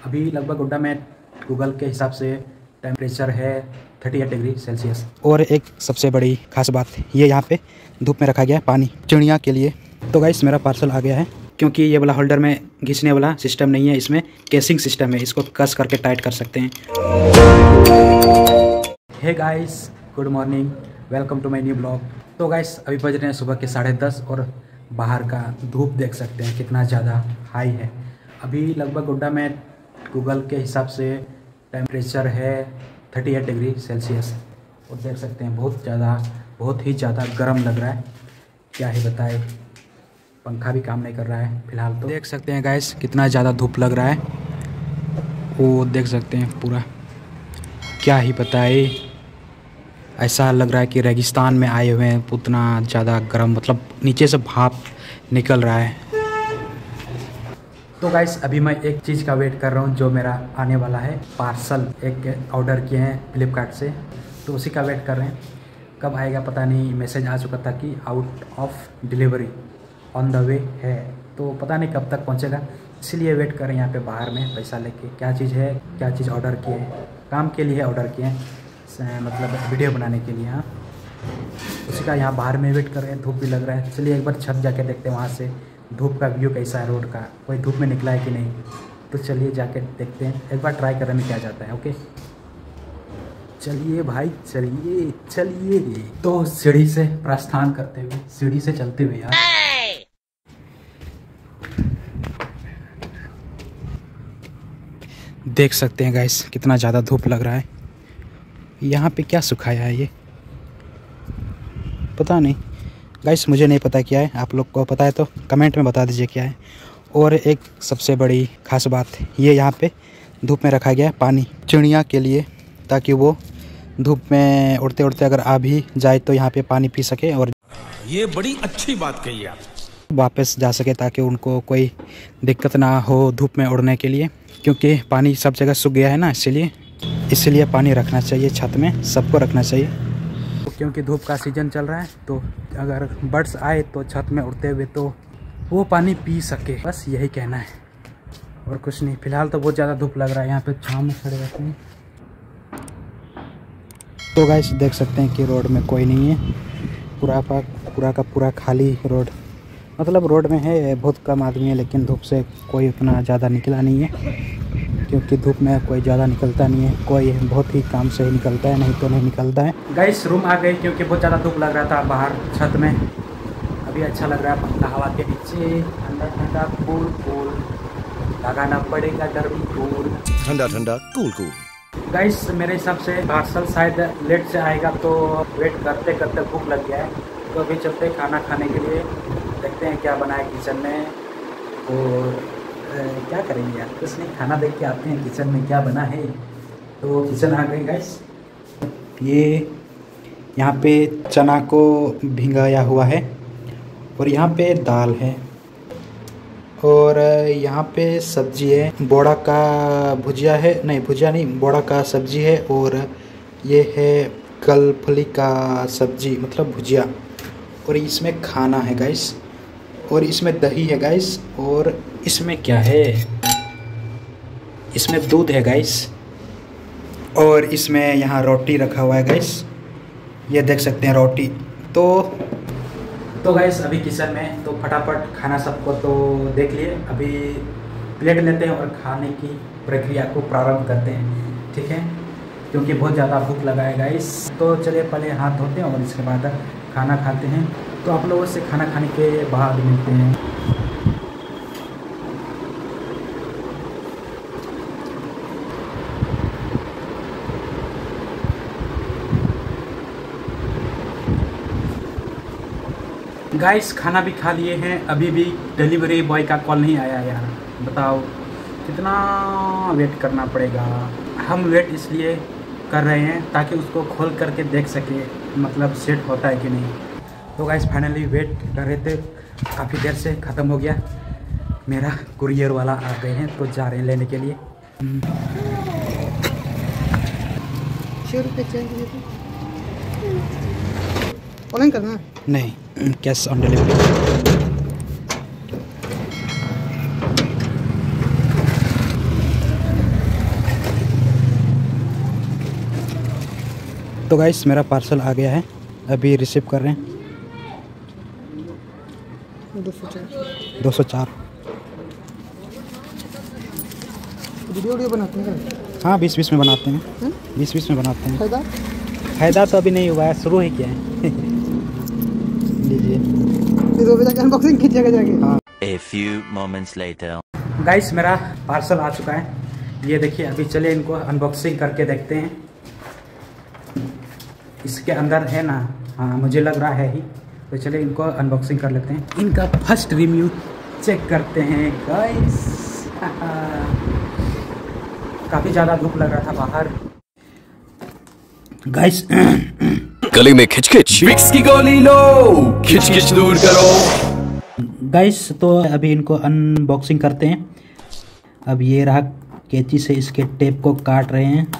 अभी लगभग उड्डा में गूगल के हिसाब से टेम्परेचर है 38 डिग्री सेल्सियस। और एक सबसे बड़ी खास बात, ये यहाँ पे धूप में रखा गया है पानी चिड़िया के लिए। तो गाइस मेरा पार्सल आ गया है, क्योंकि ये वाला होल्डर में घिसने वाला सिस्टम नहीं है, इसमें केसिंग सिस्टम है, इसको कस करके टाइट कर सकते हैं। Hey guys, good morning, welcome to my new blog. तो गाइस अभी बज रहे हैं सुबह के 10:30 और बाहर का धूप देख सकते हैं कितना ज़्यादा हाई है। अभी लगभग उड्डा में गूगल के हिसाब से टेम्परेचर है 38 डिग्री सेल्सियस और देख सकते हैं बहुत ही ज़्यादा गर्म लग रहा है, क्या ही बताए। पंखा भी काम नहीं कर रहा है फिलहाल। तो देख सकते हैं गाइस कितना ज़्यादा धूप लग रहा है, वो देख सकते हैं पूरा, क्या ही बताए। ऐसा लग रहा है कि रेगिस्तान में आए हुए हैं, उतना ज़्यादा गर्म, मतलब नीचे से भाप निकल रहा है। तो गाइस अभी मैं एक चीज़ का वेट कर रहा हूँ जो मेरा आने वाला है। पार्सल एक ऑर्डर किए हैं फ्लिपकार्ट से, तो उसी का वेट कर रहे हैं। कब आएगा पता नहीं, मैसेज आ चुका था कि out of delivery on the way है, तो पता नहीं कब तक पहुँचेगा, इसीलिए वेट कर रहे हैं यहाँ पे बाहर में पैसा लेके। क्या चीज़ है, क्या चीज़ ऑर्डर किए हैं, काम के लिए ऑर्डर किए हैं, मतलब वीडियो बनाने के लिए। हाँ, उसी का यहाँ बाहर में वेट कर रहे हैं। धूप भी लग रहा है, चलिए एक बार छत जाके देखते हैं वहाँ से धूप का व्यू कैसा है, रोड का कोई धूप में निकला है कि नहीं। तो चलिए जाके देखते हैं, एक बार ट्राई करने में क्या जाता है। ओके चलिए भाई, चलिए। तो सीढ़ी से प्रस्थान करते हुए, सीढ़ी से चलते हुए यार, देख सकते हैं गाइस कितना ज़्यादा धूप लग रहा है। यहाँ पे क्या सुखाया है ये पता नहीं गाइस, मुझे नहीं पता क्या है। आप लोग को पता है तो कमेंट में बता दीजिए क्या है। और एक सबसे बड़ी खास बात, ये यहाँ पे धूप में रखा गया है पानी चिड़िया के लिए, ताकि वो धूप में उड़ते उड़ते अगर आ भी जाए तो यहाँ पे पानी पी सके और ये बड़ी अच्छी बात कही आप, वापस जा सके, ताकि उनको कोई दिक्कत ना हो धूप में उड़ने के लिए, क्योंकि पानी सब जगह सूख गया है ना, इसीलिए पानी रखना चाहिए छत में, सबको रखना चाहिए। क्योंकि धूप का सीज़न चल रहा है, तो अगर बर्ड्स आए तो छत में उड़ते हुए तो वो पानी पी सके, बस यही कहना है और कुछ नहीं। फिलहाल तो बहुत ज़्यादा धूप लग रहा है, यहाँ पे छाँव में खड़े रहते हैं। तो गाइस देख सकते हैं कि रोड में कोई नहीं है, पूरा का पूरा खाली रोड, मतलब रोड में है बहुत कम आदमी है, लेकिन धूप से कोई उतना ज़्यादा निकला नहीं है, क्योंकि धूप में कोई ज़्यादा निकलता नहीं है, कोई बहुत ही काम से ही निकलता है, नहीं तो नहीं निकलता है। गाइस रूम आ गए, क्योंकि बहुत ज़्यादा धूप लग रहा था बाहर छत में। अभी अच्छा लग रहा है पंखा हवा के नीचे, ठंडा ठंडा कूल लगाना पड़ेगा, गर्मी कूल ठंडा कूल। गाइस मेरे हिसाब से पार्सल शायद लेट से आएगा, तो वेट करते करते भूख लग गया है, तो अभी चलते खाना खाने के लिए। देखते हैं क्या बना है किचन में, और क्या करेंगे यार, कुछ नहीं, खाना देख के आते हैं किचन में क्या बना है। तो किचन आ गए गाइस, ये यहाँ पे चना को भिंगाया हुआ है, और यहाँ पे दाल है, और यहाँ पे सब्जी है, बोड़ा का भुजिया है, नहीं भुजिया नहीं, बोड़ा का सब्जी है, और ये है कलफली का सब्जी, मतलब भुजिया, और इसमें खाना है गाइस, और इसमें दही है गाइस, और इसमें क्या है, इसमें दूध है गाइस, और इसमें यहाँ रोटी रखा हुआ है गाइस, ये देख सकते हैं रोटी। तो गाइस अभी किचन में, तो फटाफट खाना सबको तो देख लिए, अभी प्लेट लेते हैं और खाने की प्रक्रिया को प्रारंभ करते हैं, ठीक है, क्योंकि बहुत ज़्यादा भूख लगा है गाइस। तो चलिए पहले हाथ धोते हैं और इसके बाद खाना खाते हैं। तो आप लोगों से खाना खाने के बाद मिलते हैं। गाइस खाना भी खा लिए हैं, अभी भी डिलीवरी बॉय का कॉल नहीं आया यार, बताओ कितना वेट करना पड़ेगा। हम वेट इसलिए कर रहे हैं ताकि उसको खोल करके देख सके, मतलब सेट होता है कि नहीं। तो गाइस फाइनली वेट कर रहे थे, काफ़ी देर से ख़त्म हो गया, मेरा कुरियर वाला आ गए हैं, तो जा रहे हैं लेने के लिए। 100 रुपये चाहिए ऑनलाइन करना है? नहीं, कैश ऑन डिलीवरी। तो गाइस मेरा पार्सल आ गया है, अभी रिसीव कर रहे हैं। 204 वीडियो बनाते हैं। हाँ 20-20 में बनाते हैं, 20-20 में बनाते हैं। फायदा फायदा तो अभी नहीं हुआ है, शुरू ही किया है। लीजिए फिर वो जाके अनबॉक्सिंग कीजिएगा जाके। हाँ। A few moments later. Guys मेरा पार्सल आ चुका है, ये देखिए। अभी चलिए इनको अनबॉक्सिंग करके देखते हैं। इसके अंदर है ना, हाँ मुझे लग रहा है ही। तो चलिए इनको अनबॉक्सिंग कर लेते हैं, इनका फर्स्ट रिव्यू चेक करते हैं गाइस। काफ़ी ज़्यादा धूप लग रहा था बाहर गाइस। गले में खिचखिच, विक्स की गोली लो, खिचखिच दूर करो। गाइस तो अभी इनको अनबॉक्सिंग करते हैं। अब ये रहा, कैंची से इसके टेप को काट रहे हैं।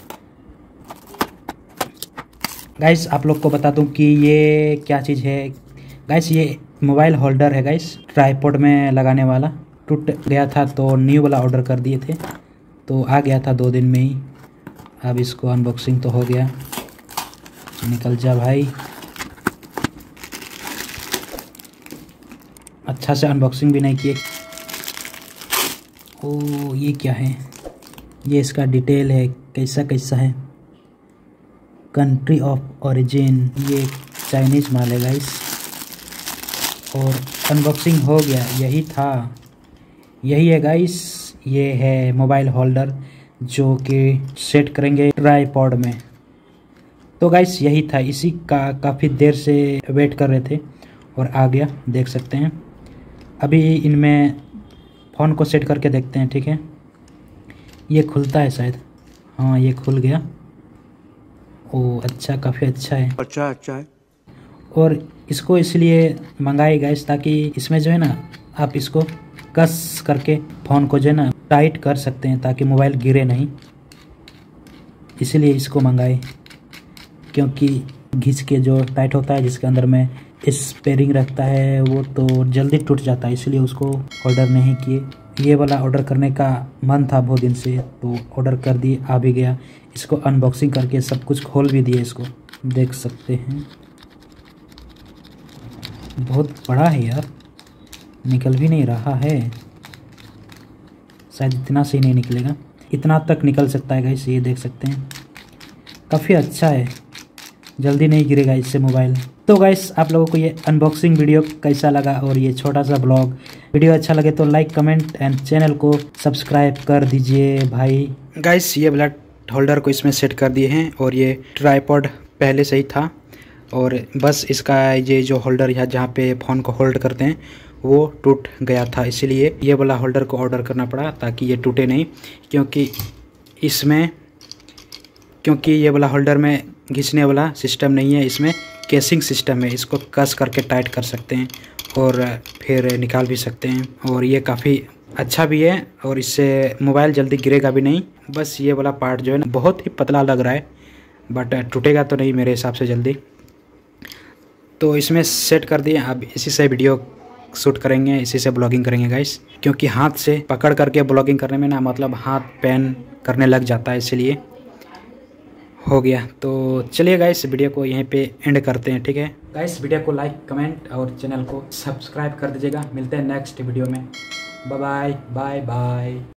गाइस आप लोग को बता दूं कि ये क्या चीज़ है। गाइस ये मोबाइल होल्डर है गाइस, ट्राइपॉड में लगाने वाला। टूट गया था तो न्यू वाला ऑर्डर कर दिए थे, तो आ गया था 2 दिन में ही। अब इसको अनबॉक्सिंग तो हो गया। निकल जा भाई, अच्छा से अनबॉक्सिंग भी नहीं किए। ओ ये क्या है, ये इसका डिटेल है, कैसा कैसा है। कंट्री ऑफ ओरिजिन, ये चाइनीज़ माल है गाइस। और अनबॉक्सिंग हो गया, यही था, यही है गाइस। ये है मोबाइल होल्डर जो कि सेट करेंगे ट्राइपॉड में। तो गाइस यही था, इसी का काफ़ी देर से वेट कर रहे थे और आ गया, देख सकते हैं। अभी इनमें फ़ोन को सेट करके देखते हैं, ठीक है। ये खुलता है शायद, हाँ ये खुल गया। ओ अच्छा, काफ़ी अच्छा है। अच्छा है। और इसको इसलिए मंगाए गाइस ताकि इसमें जो है ना, आप इसको कस करके फ़ोन को जो है ना टाइट कर सकते हैं ताकि मोबाइल गिरे नहीं। इसीलिए इसको मंगाए, क्योंकि घिस के जो टाइट होता है जिसके अंदर में स्पेयरिंग रखता है वो तो जल्दी टूट जाता है, इसलिए उसको ऑर्डर नहीं किए। ये वाला ऑर्डर करने का मन था बहुत दिन से, तो ऑर्डर कर दिए, आ भी गया। इसको अनबॉक्सिंग करके सब कुछ खोल भी दिए, इसको देख सकते हैं। बहुत बड़ा है यार, निकल भी नहीं रहा है, शायद इतना से ही नहीं निकलेगा, इतना तक निकल सकता है गाइस। ये देख सकते हैं, काफ़ी अच्छा है, जल्दी नहीं गिरेगा इससे मोबाइल। तो गाइस आप लोगों को ये अनबॉक्सिंग वीडियो कैसा लगा और ये छोटा सा ब्लॉग वीडियो अच्छा लगे तो लाइक कमेंट एंड चैनल को सब्सक्राइब कर दीजिए भाई। गाइस ये वाला होल्डर को इसमें सेट कर दिए हैं और ये ट्राइपॉड पहले से ही था, और बस इसका ये जो होल्डर है जहाँ पे फ़ोन को होल्ड करते हैं वो टूट गया था, इसीलिए ये वाला होल्डर को ऑर्डर करना पड़ा ताकि ये टूटे नहीं। क्योंकि ये वाला होल्डर में घिसने वाला सिस्टम नहीं है, इसमें केसिंग सिस्टम है। इसको कस करके टाइट कर सकते हैं और फिर निकाल भी सकते हैं, और ये काफ़ी अच्छा भी है और इससे मोबाइल जल्दी गिरेगा भी नहीं। बस ये वाला पार्ट जो है ना बहुत ही पतला लग रहा है, बट टूटेगा तो नहीं मेरे हिसाब से जल्दी। तो इसमें सेट कर दिए, अब इसी से वीडियो शूट करेंगे, इसी से ब्लॉगिंग करेंगे गाइस, क्योंकि हाथ से पकड़ करके ब्लॉगिंग करने में ना मतलब हाथ पेन करने लग जाता है, इसलिए हो गया। तो चलिए गाइस वीडियो को यहीं पे एंड करते हैं, ठीक है गाइस। वीडियो को लाइक कमेंट और चैनल को सब्सक्राइब कर दीजिएगा। मिलते हैं नेक्स्ट वीडियो में। Bye bye bye bye.